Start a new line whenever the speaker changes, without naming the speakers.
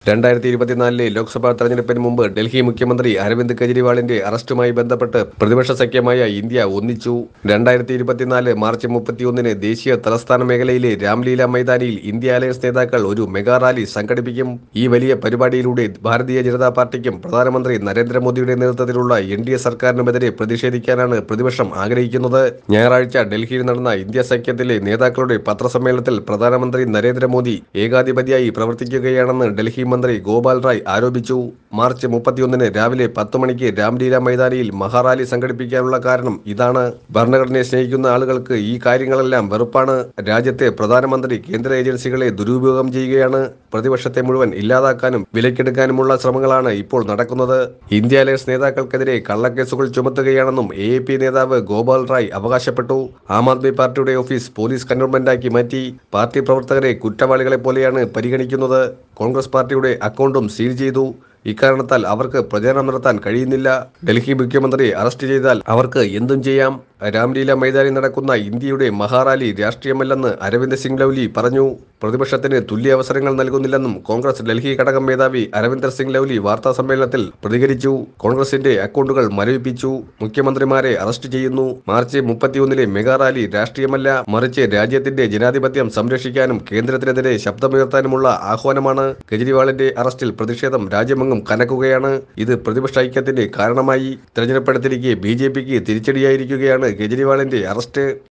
2024 ലോക്സഭാ തെരഞ്ഞെടുപ്പിന് മുമ്പ് ഡൽഹി മുഖ്യമന്ത്രി അരവിന്ദ് കെജ്രിവാളിന്റെ അറസ്റ്റുമായി ബന്ധപ്പെട്ട് പ്രതിപക്ഷ സഖ്യമായ ഇന്ത്യ ഒന്നിച്ചു. 2024 മാർച്ച് 31-ന് ദേശീയ തലസ്ഥാന മേഖലയിലെ രാംലീല മൈതാനിയിൽ ഇന്ത്യ അലയൻസ് നേതാക്കൾ ഒരു മെഗാ റാലി സംഘടിപ്പിക്കും. ഈ വലിയ പരിപാടിയിലൂടെ ഭാരതീയ ജനതാ പാർട്ടിക്കും പ്രധാനമന്ത്രി നരേന്ദ്രമോദിയുടെ നേതൃത്വത്തിലുള്ള NDA സർക്കാരിനുമെതിരെ പ്രതിഷേധിക്കാനാണ് പ്രതിപക്ഷം ആഗ്രഹിക്കുന്നത്. ഞായറാഴ്ച ഡൽഹിയിൽ നടന്ന ഇന്ത്യ സഖ്യത്തിലെ നേതാക്കളുടെ പത്രസമ്മേളനത്തിൽ പ്രധാനമന്ത്രി നരേന്ദ്രമോദി ഏകാധിപതിയായി പ്രവർത്തിക്കുകയാണെന്ന് ഡൽഹി മന്ത്രി ഗോപാൽ റായ് ആരോപിച്ചു. മാർച്ച് 31-ന് രാവിലെ 10 മണിക്ക് രാംലീല മൈതാനിയിൽ മഹാറാലി സംഘടിപ്പിക്കാനുള്ള കാരണം ഇതാണ്. ഭരണഘടനയെ സ്നേഹിക്കുന്ന ആളുകൾക്ക് ഈ കാര്യങ്ങളെല്ലാം വെറുപ്പാണ്. രാജ്യത്തെ പ്രധാനമന്ത്രി കേന്ദ്ര ഏജൻസികളെ ദുരുപയോഗം ചെയ്യുകയാണ്. പ്രതിപക്ഷത്തെ മുഴുവൻ ഇല്ലാതാക്കാനും വിലക്കെടുക്കാനുമുള്ള ശ്രമങ്ങളാണ് ഇപ്പോൾ നടക്കുന്നത്. ഇന്ത്യ അലയൻസ് നേതാക്കൾക്കെതിരെ കള്ളക്കേസുകൾ ചുമത്തുകയാണെന്നും AAP നേതാവ് ഗോപാൽ റായ് അവകാശപ്പെട്ടു. ആം ആദ്മി പാർട്ടിയുടെ ഓഫീസ് പോലീസ് കന്റോൺമെന്റാക്കി മാറ്റി. പാർട്ടി പ്രവർത്തകരെ കുറ്റവാളികളെ പോലെയാണ് പരിഗണിക്കുന്നത്. കോൺഗ്രസ് പാർട്ടിയുടെ അക്കൗണ്ടും സീൽ ചെയ്തു. ഇക്കാരണത്താൽ അവർക്ക് പ്രചാരണം നടത്താൻ കഴിയുന്നില്ല. ഡൽഹി മുഖ്യമന്ത്രിയെ അറസ്റ്റ് ചെയ്താൽ അവർക്ക് എന്തും ചെയ്യാം. രാംലീല മൈതാനിൽ നടക്കുന്ന ഇന്ത്യയുടെ മഹാറാലി രാഷ്ട്രീയമല്ലെന്ന് അരവിന്ദ് സിംഗ് ലൗലി പറഞ്ഞു. പ്രതിപക്ഷത്തിന് തുല്യ അവസരങ്ങൾ നൽകുന്നില്ലെന്നും കോൺഗ്രസ് ഡൽഹി ഘടകം മേധാവി അരവിന്ദർ സിംഗ് ലൗലി വാർത്താ സമ്മേളനത്തിൽ പ്രതികരിച്ചു. കോൺഗ്രസിന്റെ അക്കൗണ്ടുകൾ മരവിപ്പിച്ചു. മുഖ്യമന്ത്രിമാരെ അറസ്റ്റ് ചെയ്യുന്നു. മാർച്ച് 31-ലെ മെഗാ റാലി രാഷ്ട്രീയമല്ല, മറിച്ച് രാജ്യത്തിന്റെ ജനാധിപത്യം സംരക്ഷിക്കാനും കേന്ദ്രത്തിനെതിരെ ശബ്ദമുയർത്താനുമുള്ള ആഹ്വാനമാണ്. കെജ്രിവാളിന്റെ അറസ്റ്റിൽ പ്രതിഷേധം രാജ്യമെങ്ങും കനക്കുകയാണ്. ഇത് പ്രതിപക്ഷ ഐക്യത്തിന്റെ കാരണമായി. തെരഞ്ഞെടുപ്പെടുത്തിരിക്കെ BJPക്ക് തിരിച്ചടിയായിരിക്കുകയാണ് കെജ്രിവാളിന്റെ അറസ്റ്റ്.